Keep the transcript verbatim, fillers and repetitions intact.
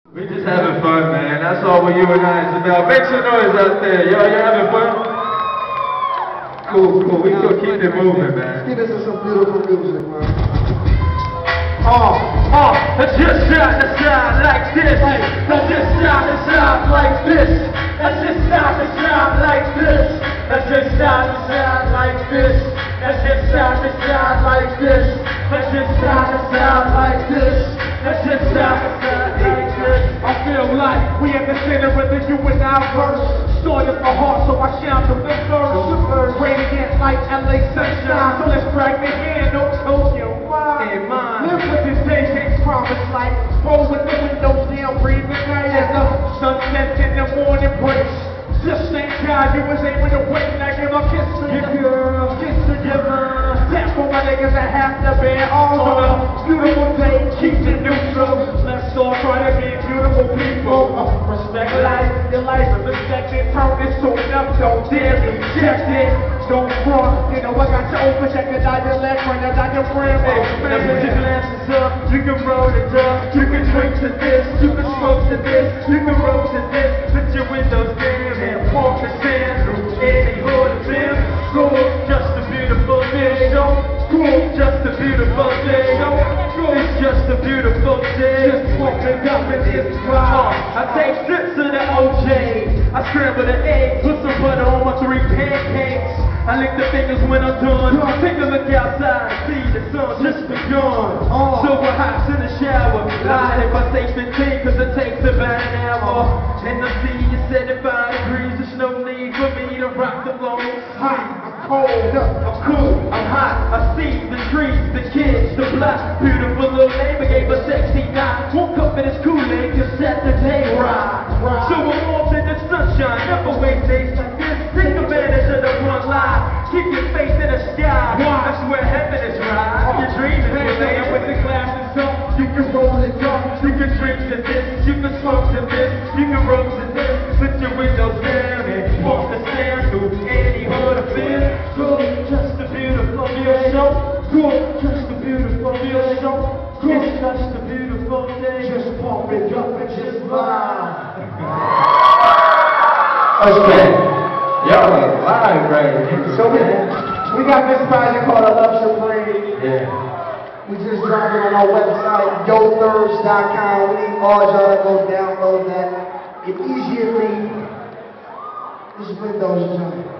We just having fun, man. That's all what you and I is about. Make some noise out there. Yo, you having fun? Cool, cool. We gonna keep it moving, man. Let's get into some beautiful music, man. Oh, oh, let's just shout the sound like this. Let's just shout the sound like this. Let's just shout the sound like this. Let's just shout the sound like this. Let's just shout the sound like this. Let's just shout the sound like this. Let's just shout the sound like this. I feel like we at the center of the you and I verse. Started my heart, so I shout the verse. Radiant like L A sunshine, so let's drag the hand, don't tell you why. Live with this day, can't promise life. Roll with the windows down, breathe the night as the sun sets in the morning breaks. Just thank God you was able to wait and I give a kiss to you, girl. Kiss together. Tap for my niggas that have to bear all on a beautiful day. Keep it neutral. Let's all try to be beautiful people. Uh, respect life, your life is respected. Turn this to enough, don't dare reject it. Don't front, you know I got your open, check it out your leg, run it out your friend. Hey, now put your glasses up, you can roll it up, you can drink to this, you can smoke to this, you can roll to this, put your windows down and walk the sand through any hood of them. Cool, just a beautiful day, yo. Cool, just a beautiful day, yo. It's just a beautiful day. Just walking up in this crowd. I take sips of the O J. I scramble the egg, put some butter on my three pancakes. I lick the fingers when I'm done. Take a look outside, see the sun just begun. Oh. Silver hops in the shower. Lied if I say fifteen, cause it takes about an hour. And the sea is seventy-five degrees. There's no need for me to rock the boat. Hot, I'm cold, I'm cool, I'm hot. I see the trees, the kids, the block. Beautiful little neighbor gave a sexy knot. Woke up in his Kool-Aid to set the day right. So I'm off in the sunshine. Never waste days like this. Take advantage of the one lie. Keep your face in the sky. That's where heaven is right. Your dream is related with the glasses up. You can roll it up. You can drink to this. You can smoke to this. You can roll to this. Put your windows down and walk the sand through any hood of this. Cool, just a beautiful day. Cool, just a beautiful day. It's just a beautiful day. Just pump it up and just vibe. Okay. Y'all are live right here. So we, we got this project called A Love Supreme. Yeah. We just dropped it on our website, yo thirst dot com. We need all y'all to go download that. Get easier read. This is Windows.